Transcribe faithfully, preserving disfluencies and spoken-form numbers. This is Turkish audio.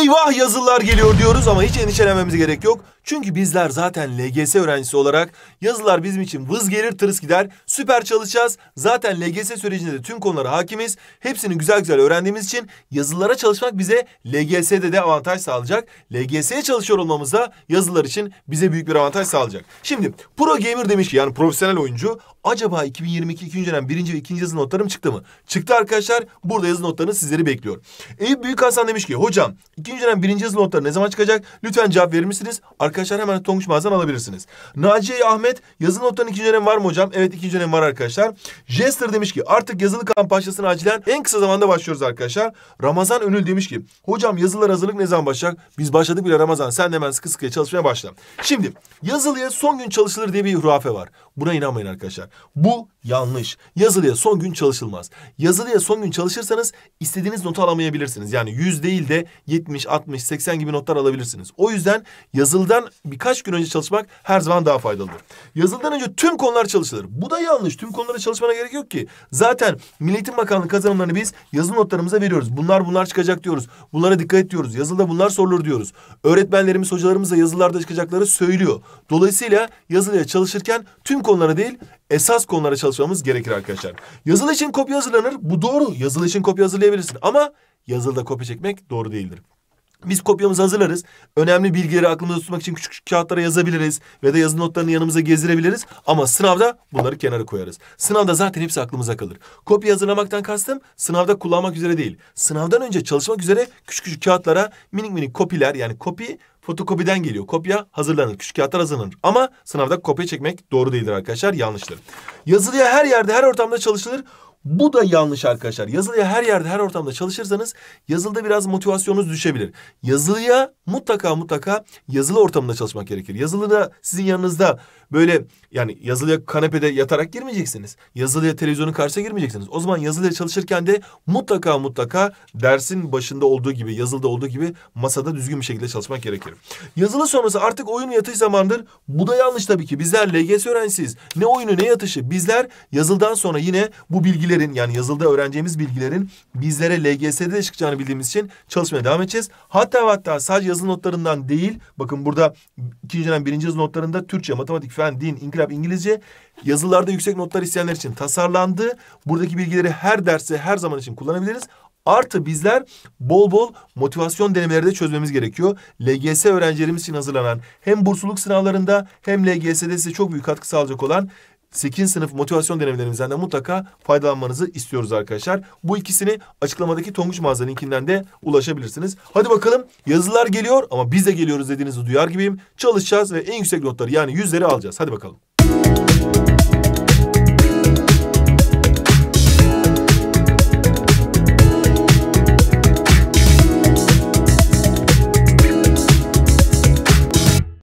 Eyvah yazılılar geliyor diyoruz ama hiç endişelenmemize gerek yok. Çünkü bizler zaten L G S öğrencisi olarak yazılılar bizim için vız gelir tırıs gider. Süper çalışacağız. Zaten L G S sürecinde de tüm konulara hakimiz. Hepsini güzel güzel öğrendiğimiz için yazılılara çalışmak bize L G S'de de avantaj sağlayacak. L G S'ye çalışıyor olmamız da yazılılar için bize büyük bir avantaj sağlayacak. Şimdi Pro Gamer demiş ki, yani profesyonel oyuncu, acaba iki bin yirmi iki ikinci dönem birinci ve ikinci yazı notlarım çıktı mı? Çıktı arkadaşlar. Burada yazı notlarınız sizleri bekliyor. Eyüp Büyük Hasan demiş ki, hocam ikinci dönem birinci yazı notları ne zaman çıkacak? Lütfen cevap verir misiniz? Arkadaşlar hemen Tonguç mağazadan alabilirsiniz. Naciye Ahmet, yazı notlarının ikinci dönem var mı hocam? Evet, ikinci dönem var arkadaşlar. Jester demiş ki, artık yazılı kamp başlasın acilen. En kısa zamanda başlıyoruz arkadaşlar. Ramazan Önül demiş ki, hocam yazılılar hazırlık ne zaman başlayacak? Biz başladık bile Ramazan. Sen de hemen sıkı sıkıya çalışmaya başla. Şimdi yazılıya son gün çalışılır diye bir hurafe var. Buna inanmayın arkadaşlar. Bu yanlış. Yazılıya son gün çalışılmaz. Yazılıya son gün çalışırsanız istediğiniz notu alamayabilirsiniz. Yani yüz değil de yetmiş, altmış, seksen gibi notlar alabilirsiniz. O yüzden yazılıdan birkaç gün önce çalışmak her zaman daha faydalıdır. Yazılıdan önce tüm konular çalışılır. Bu da yanlış. Tüm konulara çalışmana gerek yok ki. Zaten Milli Eğitim Bakanlığı kazanımlarını biz yazılı notlarımıza veriyoruz. Bunlar bunlar çıkacak diyoruz. Bunlara dikkat et diyoruz. Yazılıda bunlar sorulur diyoruz. Öğretmenlerimiz, hocalarımız da yazılılarda çıkacakları söylüyor. Dolayısıyla yazılıya çalışırken tüm konulara değil, esas konulara çalışmamız gerekir arkadaşlar. Yazılı için kopya hazırlanır. Bu doğru. Yazılı için kopya hazırlayabilirsin. Ama yazılıda kopya çekmek doğru değildir. Biz kopyamızı hazırlarız. Önemli bilgileri aklımızda tutmak için küçük küçük kağıtlara yazabiliriz. Ve de yazı notlarını yanımıza gezdirebiliriz. Ama sınavda bunları kenara koyarız. Sınavda zaten hepsi aklımıza kalır. Kopya hazırlamaktan kastım sınavda kullanmak üzere değil. Sınavdan önce çalışmak üzere küçük küçük kağıtlara minik minik kopiler, yani kopi fotokopiden geliyor. Kopya hazırlanır. Küçük kağıtlar hazırlanır. Ama sınavda kopya çekmek doğru değildir arkadaşlar. Yanlıştır. Yazılıya her yerde, her ortamda çalışılır. Bu da yanlış arkadaşlar. Yazılıya her yerde, her ortamda çalışırsanız yazılıda biraz motivasyonunuz düşebilir. Yazılıya mutlaka mutlaka yazılı ortamında çalışmak gerekir. Yazılıda sizin yanınızda böyle, yani yazılıya kanepede yatarak girmeyeceksiniz. Yazılıya televizyonun karşısına girmeyeceksiniz. O zaman yazılıya çalışırken de mutlaka mutlaka dersin başında olduğu gibi, yazılıda olduğu gibi masada düzgün bir şekilde çalışmak gerekir. Yazılı sonrası artık oyun yatış zamandır. Bu da yanlış tabii ki. Bizler L G S öğrencisiyiz. Ne oyunu ne yatışı. Bizler yazılıdan sonra yine bu bilgilerin, yani yazılıda öğreneceğimiz bilgilerin bizlere L G S'de de çıkacağını bildiğimiz için çalışmaya devam edeceğiz. Hatta hatta sadece yazılı notlarından değil, bakın burada ikinci dönem birinci yazılı notlarında Türkçe, matematik, fen, din, inkılap, İngilizce yazılılarda yüksek notlar isteyenler için tasarlandı. Buradaki bilgileri her derse, her zaman için kullanabiliriz. Artı bizler bol bol motivasyon denemeleri de çözmemiz gerekiyor. L G S öğrencilerimiz için hazırlanan hem bursluluk sınavlarında hem L G S'de size çok büyük katkı sağlayacak olan sekizinci sınıf motivasyon denemelerimizden de mutlaka faydalanmanızı istiyoruz arkadaşlar. Bu ikisini açıklamadaki Tonguç mağaza linkinden de ulaşabilirsiniz. Hadi bakalım, yazılar geliyor ama biz de geliyoruz dediğinizi duyar gibiyim. Çalışacağız ve en yüksek notları, yani yüzleri alacağız. Hadi bakalım.